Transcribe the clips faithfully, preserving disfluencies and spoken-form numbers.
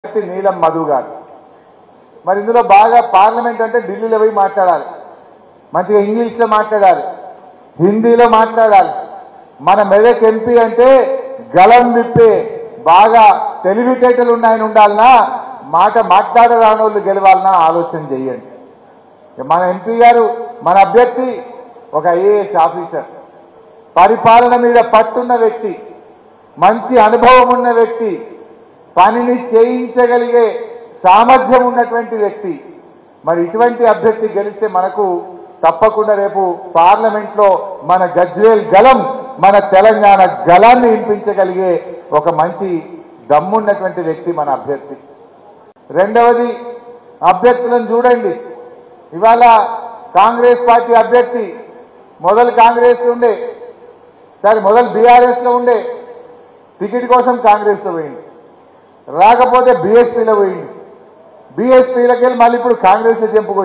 నీలం మధు గారు. మరి ఇందులో బాగా పార్లమెంట్ అంటే ఢిల్లీలో పోయి మాట్లాడాలి, మంచిగా ఇంగ్లీష్లో మాట్లాడాలి, హిందీలో మాట్లాడాలి. మన మెదక్ ఎంపీ అంటే గలం విప్పే బాగా తెలివితేటలు ఉన్నాయని ఉండాలన్నా, మాట మాట్లాడరాని వాళ్ళు గెలవాలన్నా ఆలోచన చేయండి. మన ఎంపీ గారు, మన అభ్యర్థి ఒక ఐఏఎస్ ఆఫీసర్, పరిపాలన మీద పట్టున్న వ్యక్తి, మంచి అనుభవం ఉన్న వ్యక్తి, పనిని చేయించగలిగే సామర్థ్యం ఉన్నటువంటి వ్యక్తి. మరి ఇటువంటి అభ్యర్థి గెలిస్తే మనకు తప్పకుండా రేపు పార్లమెంట్లో మన గజ్వేల్ గలం, మన తెలంగాణ గలాన్ని వినిపించగలిగే ఒక మంచి దమ్మున్నటువంటి వ్యక్తి మన అభ్యర్థి. రెండవది, అభ్యర్థులను చూడండి. ఇవాళ కాంగ్రెస్ పార్టీ అభ్యర్థి మొదలు కాంగ్రెస్లో ఉండే, సరే మొదలు బీఆర్ఎస్లో ఉండే, టికెట్ కోసం కాంగ్రెస్లో పోయింది, రాకపోతే బీఎస్పీలో పోయింది, బీఎస్పీలోకి వెళ్ళి మళ్ళీ ఇప్పుడు కాంగ్రెస్ చెంపుకొచ్చి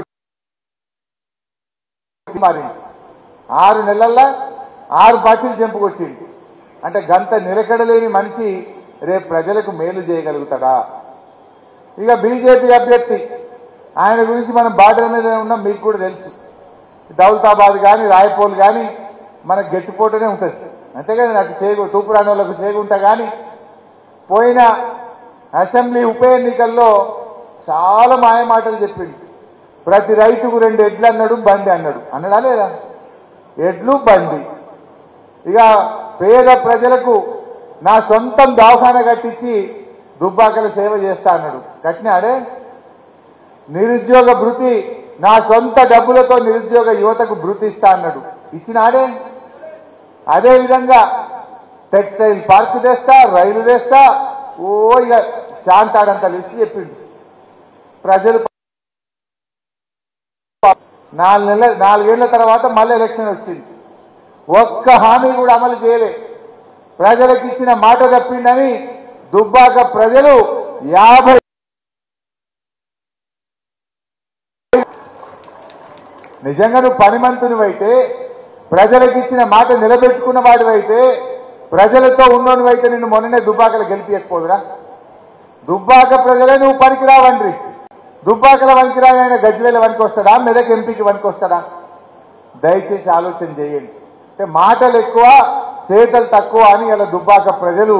మారింది. ఆరు నెలల్లో ఆరు పార్టీలు చెంపుకొచ్చింది. అంటే గంత నిలకడలేని మనిషి రేపు ప్రజలకు మేలు చేయగలుగుతాడా? ఇక బీజేపీ అభ్యర్థి, ఆయన గురించి మనం బార్డర్ మీద ఉన్నాం, మీకు కూడా తెలుసు. దౌలతాబాద్ కానీ రాయపోల్ కానీ మనకు గట్టిపోటనే ఉంటుంది, అంతే కదా. నాకు చేగు తూపురాని వాళ్ళకు చేగుంటా కానీ పోయిన అసెంబ్లీ ఉప ఎన్నికల్లో చాలా మాయ మాటలు చెప్పింది. ప్రతి రైతుకు రెండు ఎడ్లు అన్నాడు, బండి అన్నాడు, అన్నాడా లేదా? ఎడ్లు బండి. ఇక పేద ప్రజలకు నా సొంతం దవాఖాన కట్టించి దుబ్బాకల సేవ చేస్తా అన్నాడు, కట్టినాడే? నిరుద్యోగ భృతి, నా సొంత డబ్బులతో నిరుద్యోగ యువతకు భృతి ఇస్తా అన్నాడు, ఇచ్చినాడే? అదేవిధంగా టెక్స్టైల్ పార్క్ తెస్తా, రైలు తెస్తా, ఓ ఇక చాంతాడంత లిస్ట్ చెప్పిండు. ప్రజలు నాలుగు నెలల నాలుగేళ్ల తర్వాత మళ్ళీ ఎలక్షన్ వచ్చింది, ఒక్క హామీ కూడా అమలు చేయలే. ప్రజలకు ఇచ్చిన మాట తప్పిండని దుబ్బాక ప్రజలు యాభై నిజంగా నువ్వు పనిమంతునివైతే, ప్రజలకు ఇచ్చిన మాట నిలబెట్టుకున్న వాడివైతే, ప్రజలతో ఉన్నోనివైతే నిన్ను మొన్ననే దుబ్బాకలు గెలిపించకపోదురా? దుబ్బాక ప్రజలే నువ్వు పనికిరావండ్రి. దుబ్బాకల వనికిరాని ఆయన గజ్వేల వనికి వస్తాడా? మెదక్ ఎంపీకి వనికి వస్తాడా? దయచేసి ఆలోచన చేయండి. అంటే మాటలు ఎక్కువ, చేతలు తక్కువ అని ఇలా దుబ్బాక ప్రజలు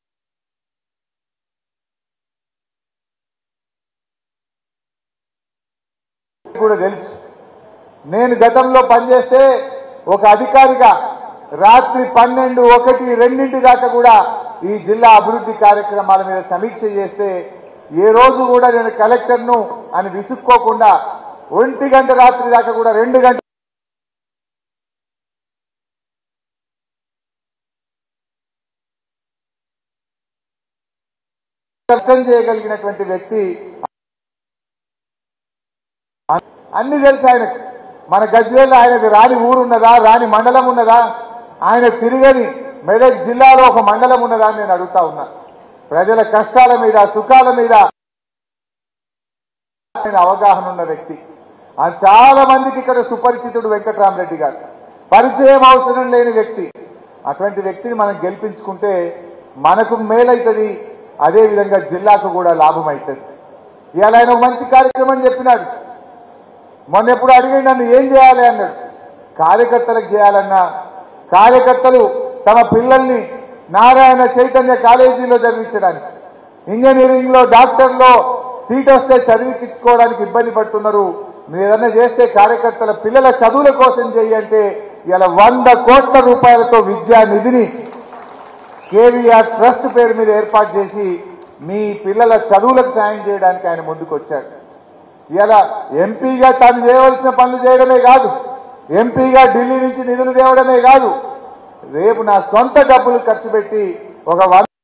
కూడా తెలుసు. నేను గతంలో పనిచేస్తే ఒక అధికారిగా రాత్రి పన్నెండు ఒకటి రెండింటి దాకా కూడా ఈ జిల్లా అభివృద్ధి కార్యక్రమాల మీద సమీక్ష చేస్తే ఏ రోజు కూడా నేను కలెక్టర్ను అని విసుక్కోకుండా ఒంటి గంట రాత్రి దాకా కూడా రెండు గంటలు కష్టం చేయగలిగినటువంటి వ్యక్తి. అన్ని తెలుసు ఆయనకు. మన గజ్వేల్లో ఆయనకు రాని ఊరున్నదా, రాని మండలం ఉన్నదా? ఆయన తిరిగని మెదక్ జిల్లాలో ఒక మండలం ఉన్నదా అని నేను అడుగుతా ఉన్నా. ప్రజల కష్టాల మీద, సుఖాల మీద ఆయన అవగాహన ఉన్న వ్యక్తి. చాలా మందికి ఇక్కడ సుపరిచితుడు వెంకట్రామరెడ్డి గారు, పరిచయం అవసరం లేని వ్యక్తి. అటువంటి వ్యక్తిని మనం గెలిపించుకుంటే మనకు మేలైతుంది, అదేవిధంగా జిల్లాకు కూడా లాభం అవుతుంది. ఇవాళ ఆయన ఒక మంచి కార్యక్రమం చెప్పినాడు. మొన్న ఎప్పుడు అడిగి నన్ను ఏం చేయాలి అన్నాడు. కార్యకర్తలకు చేయాలన్నా, కార్యకర్తలు తమ పిల్లల్ని నారాయణ చైతన్య కాలేజీలో చదివించడానికి, ఇంజనీరింగ్లో డాక్టర్లో సీట్ వస్తే చదివించుకోవడానికి ఇబ్బంది పడుతున్నారు. మీరు ఏదన్నా చేస్తే కార్యకర్తల పిల్లల చదువుల కోసం చేయంటే ఇలా వంద కోట్ల రూపాయలతో విద్యా నిధిని కేవీఆర్ ట్రస్ట్ పేరు మీద ఏర్పాటు చేసి మీ పిల్లల చదువులకు సాయం చేయడానికి ఆయన ముందుకు వచ్చాడు. ఇలా ఎంపీగా తాను చేయవలసిన పనులు చేయడమే కాదు, ఎంపీగా ఢిల్లీ నుంచి నిధులు తేవడమే కాదు, రేపు నా సొంత డబ్బులు ఖర్చు పెట్టి ఒక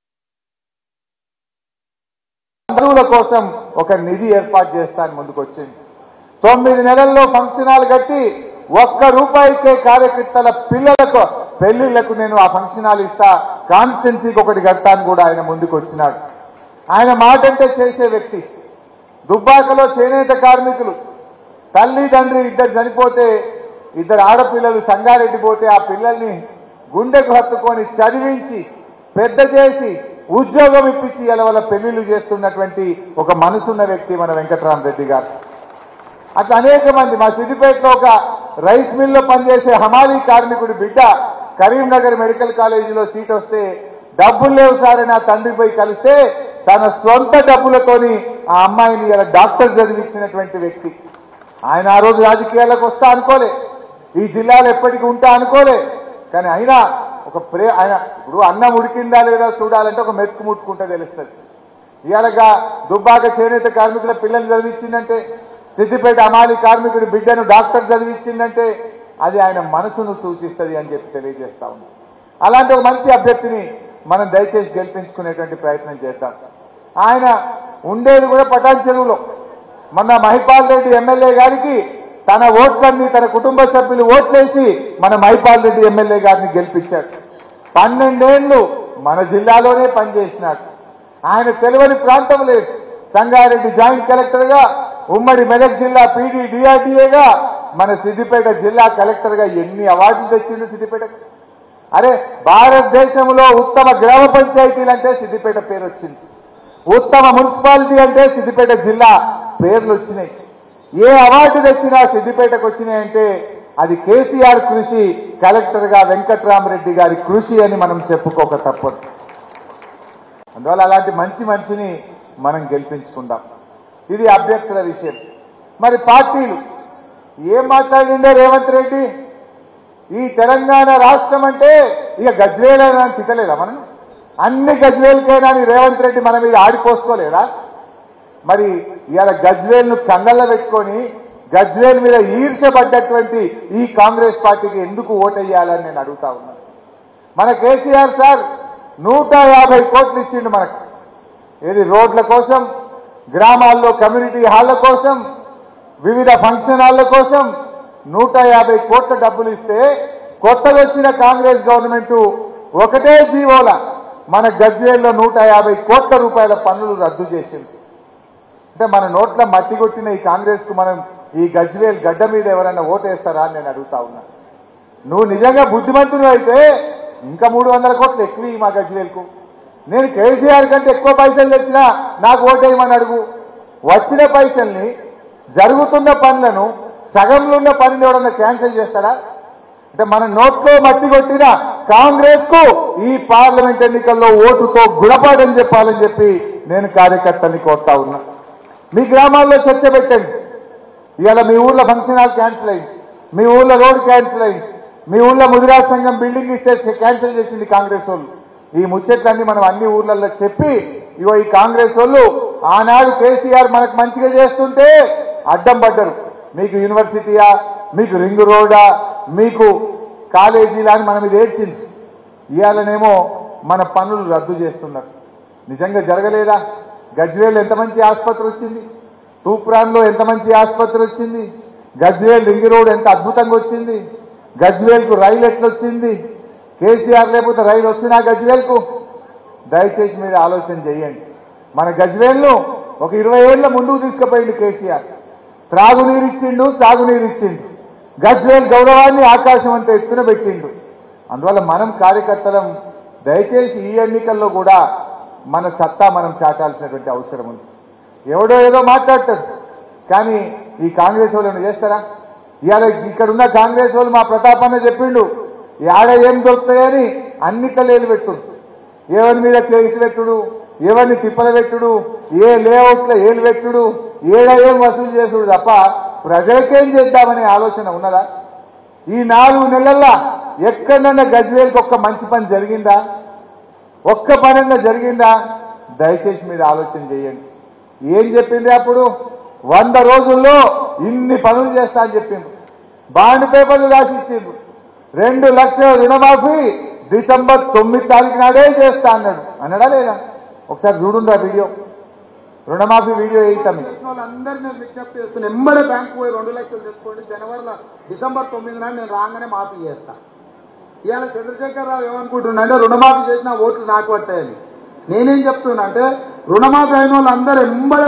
చదువుల కోసం ఒక నిధి ఏర్పాటు చేస్తాను ముందుకు వచ్చింది. తొమ్మిది నెలల్లో ఫంక్షన్ హాల్ కట్టి ఒక్క రూపాయికే కార్యకర్తల పిల్లలకు పెళ్లిళ్లకు నేను ఆ ఫంక్షన్ హాల్ ఇస్తా, కాన్స్టిట్యున్సీకి ఒకటి కడతాను కూడా ఆయన ముందుకు వచ్చినాడు. ఆయన మాట అంటే చేసే వ్యక్తి. దుబ్బాకలో చేనేత కార్మికులు తల్లి తండ్రి ఇద్దరు చనిపోతే, ఇద్దరు ఆడపిల్లలు సంగారెడ్డి పోతే ఆ పిల్లల్ని గుండెకు హత్తుకొని చదివించి పెద్ద చేసి ఉద్యోగం ఇప్పించి ఇలా వాళ్ళ పెళ్లిళ్ళు చేస్తున్నటువంటి ఒక మనసున్న వ్యక్తి మన వెంకట్రామరెడ్డి గారు. అట్లా అనేక మంది మా సిద్దిపేటలో ఒక రైస్ మిల్లో పనిచేసే హమాలీ కార్మికుడి బిడ్డ కరీంనగర్ మెడికల్ కాలేజీలో సీట్ వస్తే డబ్బులు లేవు సార్ అని ఆ తండ్రి పోయి కలిస్తే తన సొంత డబ్బులతోని ఆ అమ్మాయిని ఇలా డాక్టర్ చదివించినటువంటి వ్యక్తి. ఆయన ఆ రోజు రాజకీయాలకు వస్తా అనుకోలే, ఈ జిల్లాలో ఎప్పటికీ ఉంటా అనుకోలే. కానీ అయినా ఒక ప్రే ఆయన ఇప్పుడు అన్నం ఉడికిందా లేదా చూడాలంటే ఒక మెతుకు ముట్టుకుంటే తెలుస్తుంది. ఇవాళగా దుబ్బాక చేనేత కార్మికుల పిల్లల్ని చదివించిందంటే, సిద్దిపేట అమాలి కార్మికుడి బిడ్డను డాక్టర్ చదివించిందంటే అది ఆయన మనసును సూచిస్తుంది అని చెప్పి తెలియజేస్తా ఉంది. అలాంటి ఒక మంచి అభ్యర్థిని మనం దయచేసి గెలిపించుకునేటువంటి ప్రయత్నం చేద్దాం. ఆయన ఉండేది కూడా పటాన్ చెరువులో. మొన్న మహిపాల్ రెడ్డి ఎమ్మెల్యే గారికి తన ఓట్లన్నీ తన కుటుంబ సభ్యులు ఓట్లేసి మన మహిపాల్ రెడ్డి ఎమ్మెల్యే గారిని గెలిపించాడు. పన్నెండేళ్లు మన జిల్లాలోనే పనిచేసినాడు. ఆయన తెలియని ప్రాంతం లేదు. సంగారెడ్డి జాయింట్ కలెక్టర్ గా, ఉమ్మడి మెదక్ జిల్లా పీడీ డిఆర్డీఏగా, మన సిద్దిపేట జిల్లా కలెక్టర్ గా ఎన్ని అవార్డులు తెచ్చిండు సిద్దిపేటకు. అరే భారతదేశంలో ఉత్తమ గ్రామ పంచాయతీలు అంటే సిద్దిపేట పేరు వచ్చింది, ఉత్తమ మున్సిపాలిటీ అంటే సిద్దిపేట జిల్లా పేర్లు వచ్చినాయి. ఏ అవార్డు తెచ్చినా సిద్దిపేటకు వచ్చినాయంటే అది కేసీఆర్ కృషి, కలెక్టర్ గా వెంకట్రామరెడ్డి గారి కృషి అని మనం చెప్పుకోక తప్పదు. అందువల్ల అలాంటి మంచి మనిషిని మనం గెలిపించుకుందాం. ఇది అభ్యర్థుల విషయం. మరి పార్టీలు ఏం మాట్లాడిండే రేవంత్ రెడ్డి, ఈ తెలంగాణ రాష్ట్రం అంటే ఇక గజ్వేలైనా అని తిట్టలేదా మనం? అన్ని గజ్వేల్కైనా అని రేవంత్ రెడ్డి మన మీద ఆడిపోసుకోలేదా? మరి ఇవాళ గజ్వేల్ను కళ్ళల్లో పెట్టుకొని గజ్వేల్ మీద ఈర్షపడ్డటువంటి ఈ కాంగ్రెస్ పార్టీకి ఎందుకు ఓటేయాలని నేను అడుగుతా ఉన్నాను. మన కేసీఆర్ సార్ నూట యాభై కోట్లు ఇచ్చిండు మనకు. ఏది రోడ్ల కోసం, గ్రామాల్లో కమ్యూనిటీ హాళ్ల కోసం, వివిధ ఫంక్షన్ హాళ్ల కోసం నూట యాభై కోట్ల డబ్బులు ఇస్తే కొత్తగా వచ్చిన కాంగ్రెస్ గవర్నమెంట్ ఒకటే జీవోల మన గజ్వేల్లో నూట యాభై కోట్ల రూపాయల పన్నులు రద్దు చేసింది. అంటే మన నోట్ల మట్టి కొట్టిన ఈ కాంగ్రెస్ కు మనం ఈ గజ్వేల్ గడ్డ మీద ఎవరైనా ఓటేస్తారా అని నేను అడుగుతా ఉన్నా. నువ్వు నిజంగా బుద్ధిమంతుడు అయితే ఇంకా మూడు వందల కోట్లు ఎక్కువ మా గజ్వేల్కు. నేను కేసీఆర్ కంటే ఎక్కువ పైసలు తెచ్చినా నాకు ఓటేయమని అడుగు. వచ్చిన పైసల్ని, జరుగుతున్న పనులను, సగంలో ఉన్న పనిని ఎవడన్నా క్యాన్సిల్ చేస్తారా? అంటే మన నోట్లో మట్టి కొట్టిన కాంగ్రెస్ కు ఈ పార్లమెంట్ ఎన్నికల్లో ఓటుతో గుణపాఠం చెప్పాలని చెప్పి నేను కార్యకర్తల్ని కోరుతా ఉన్నా. మీ గ్రామాల్లో చర్చ పెట్టండి. ఇవాళ మీ ఊర్లో ఫంక్షన్ హాల్ క్యాన్సిల్ అయింది, మీ ఊర్లో రోడ్ క్యాన్సిల్ అయింది, మీ ఊర్లో ముదిరాజ్ సంఘం బిల్డింగ్ ఇస్తే క్యాన్సిల్ చేసింది కాంగ్రెస్ వాళ్ళు. ఈ ముచ్చట్లన్నీ మనం అన్ని ఊర్లలో చెప్పి ఇగో ఈ కాంగ్రెస్ వాళ్ళు ఆనాడు కేసీఆర్ మనకు మంచిగా చేస్తుంటే అడ్డం పడ్డరు. మీకు యూనివర్సిటీయా, మీకు రింగ్ రోడా, మీకు కాలేజీలా అని మనం ఇది ఏడ్చింది. ఇవాళనేమో మన పనులు రద్దు చేస్తున్నారు. నిజంగా జరగలేదా? గజ్వేల్ ఎంత మంచి ఆసుపత్రి వచ్చింది, తూప్రాన్లో ఎంత మంచి ఆసుపత్రి వచ్చింది, గజ్వేల్ రింగ్ రోడ్ ఎంత అద్భుతంగా వచ్చింది, గజ్వేల్కు రైలు ఎట్లొచ్చింది. కేసీఆర్ లేకపోతే రైలు వచ్చినా గజ్వేల్కు? దయచేసి మీరు ఆలోచన చేయండి. మన గజ్వేల్ను ఒక ఇరవై ఏళ్ల ముందుకు తీసుకుపోయింది కేసీఆర్. త్రాగునీరు ఇచ్చిండు, సాగునీరు ఇచ్చిండు, గజ్వేల్ గౌరవాన్ని ఆకాశం అంతా ఎత్తున పెట్టిండు. అందువల్ల మనం కార్యకర్తలం దయచేసి ఈ ఎన్నికల్లో కూడా మన సత్తా మనం చాటాల్సినటువంటి అవసరం ఉంది. ఎవడో ఏదో మాట్లాడతారు, కానీ ఈ కాంగ్రెస్ వాళ్ళు చేస్తారా? ఇవాళ ఇక్కడున్న కాంగ్రెస్ వాళ్ళు మా ప్రతాపన్న చెప్పిండు, ఆడ ఏం దొరుకుతాయని అన్నిట్లో ఏలు పెట్టుడు, ఎవరి మీద కేసు పెట్టుడు, ఎవరిని తిప్పల పెట్టుడు, ఏ లేఅవుట్లో ఏలు పెట్టుడు, ఏడ ఏం వసూలు చేసుడు తప్ప ప్రజలకేం చేద్దామనే ఆలోచన ఉన్నదా? ఈ నాలుగు నెలల్లో ఎక్కడన్నా గజ్వేల్కి ఒక్క మంచి పని జరిగిందా? ఒక్క పనన్నా జరిగిందా? దయచేసి మీరు ఆలోచన చేయండి. ఏం చెప్పింది అప్పుడు? వంద రోజుల్లో ఇన్ని పనులు చేస్తా అని చెప్పింది. బాండ్ పేపర్లు రాసి ఇచ్చిండ్రు. రెండు లక్షల రుణమాఫీ డిసెంబర్ తొమ్మిది తారీఖు నాడే చేస్తా అన్నాడు. అన్నాడా లేదా? ఒకసారి చూడుండ్రా వీడియో, రుణమాఫీ వీడియో వేయిస్తాం. అందరినీ విజ్ఞప్తి చేస్తున్నా, ఎంబడే బ్యాంకు పోయి రెండు లక్షలు తెచ్చుకోండి, జనవరిలో డిసెంబర్ తొమ్మిది నాడు నేను రాగానే మాఫీ చేస్తా. ఇవాళ చంద్రశేఖరరావు ఏమనుకుంటున్నా అంటే రుణమాఫీ చేసిన ఓట్లు నాకు పట్టాయని. నేనేం చెప్తున్నా అంటే రుణమాఫీ అయిన వాళ్ళు అందరూ ఎంబడే